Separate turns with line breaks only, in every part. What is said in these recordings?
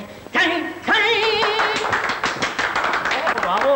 Bravo.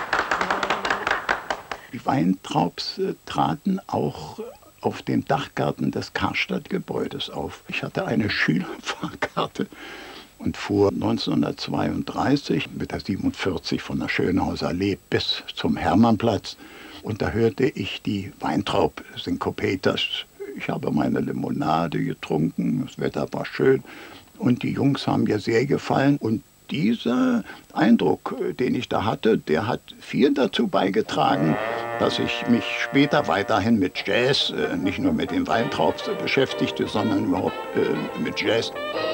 Die Weintraubs traten auch auf dem Dachgarten des Karstadt-Gebäudes auf. Ich hatte eine Schülerfahrkarte und fuhr 1932 mit der 47 von der Schönhauser Allee bis zum Hermannplatz. Und da hörte ich die Weintraub-Synkopetas. Ich habe meine Limonade getrunken, das Wetter war schön und die Jungs haben mir sehr gefallen. Und dieser Eindruck, den ich da hatte, der hat viel dazu beigetragen, dass ich mich später weiterhin mit Jazz, nicht nur mit den Weintraubs beschäftigte, sondern überhaupt mit Jazz.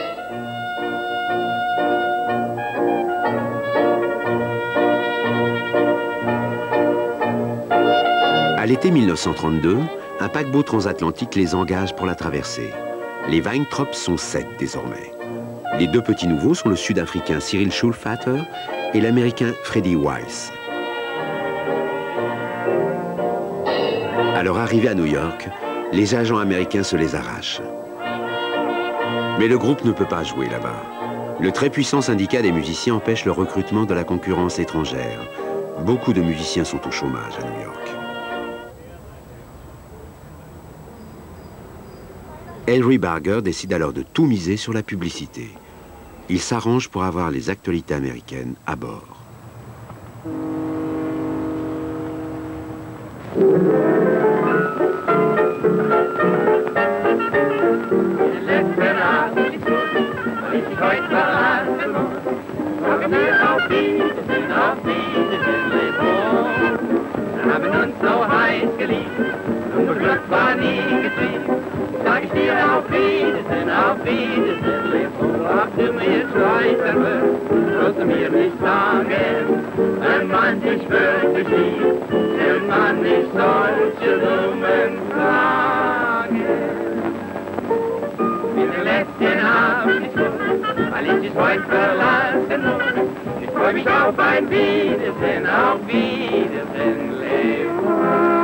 À l'été 1932, un paquebot transatlantique les engage pour la traversée. Les Weintraubs sont 7 désormais. Les 2 petits nouveaux sont le Sud-Africain Cyril Schulfater et l'Américain Freddie Weiss. À leur arrivée à New York, les agents américains se les arrachent. Mais le groupe ne peut pas jouer là-bas. Le très puissant syndicat des musiciens empêche le recrutement de la concurrence étrangère. Beaucoup de musiciens sont au chômage à New York. Henry Barger décide alors de tout miser sur la publicité. Il s'arrange pour avoir les actualités américaines à bord.
Sag ich dir auf Wiedersehen, leb wohl, ob du mir treu sein wirst, sollst du mir nicht sagen, wenn man dich wirklich liebt, nimmt man nicht solche dummen Fragen. In den letzten Abschnittsflug, weil ich dich heute verlassen muss, ich freu mich auf ein Wiedersehen, leb wohl.